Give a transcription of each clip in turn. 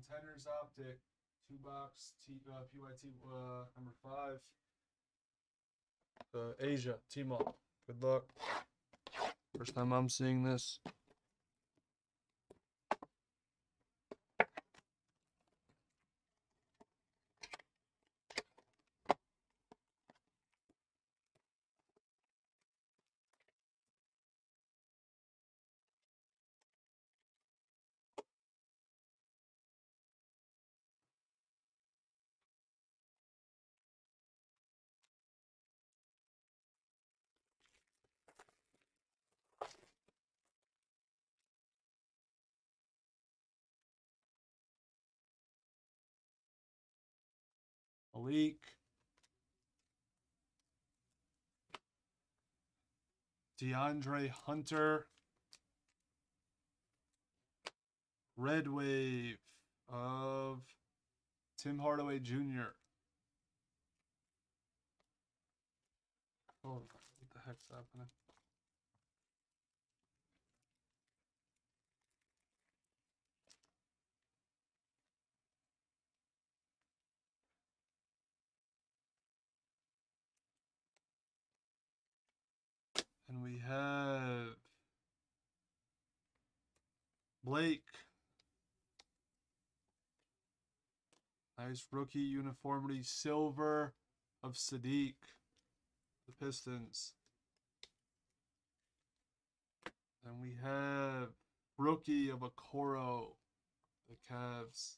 Contenders Optic, 2-box PYT number 5. Asia, Tmall. Good luck. First time I'm seeing this. Malik. DeAndre Hunter. Red Wave of Tim Hardaway Jr. Oh, what the heck's happening? And we have Blake. Nice rookie uniformity silver of Sadiq. The Pistons. And we have rookie of Okoro. The Cavs.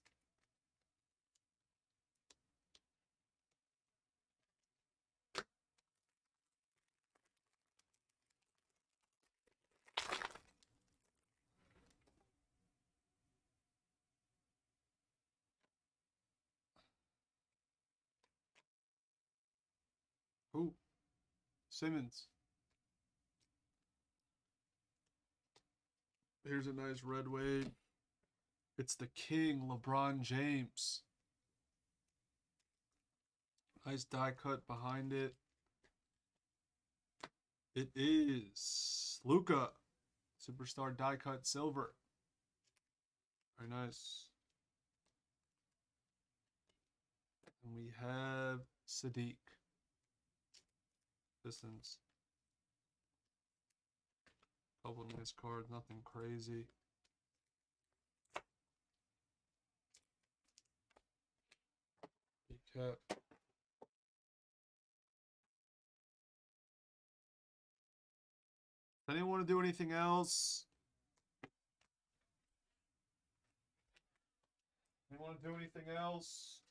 Ooh, Simmons. Here's a nice red wave. It's the King, LeBron James. Nice die cut behind it. It is Luka. Superstar die cut silver. Very nice. And we have Sadiq. Pistons. Couple nice cards, nothing crazy. Recap. Anyone want to do anything else? Anyone want to do anything else?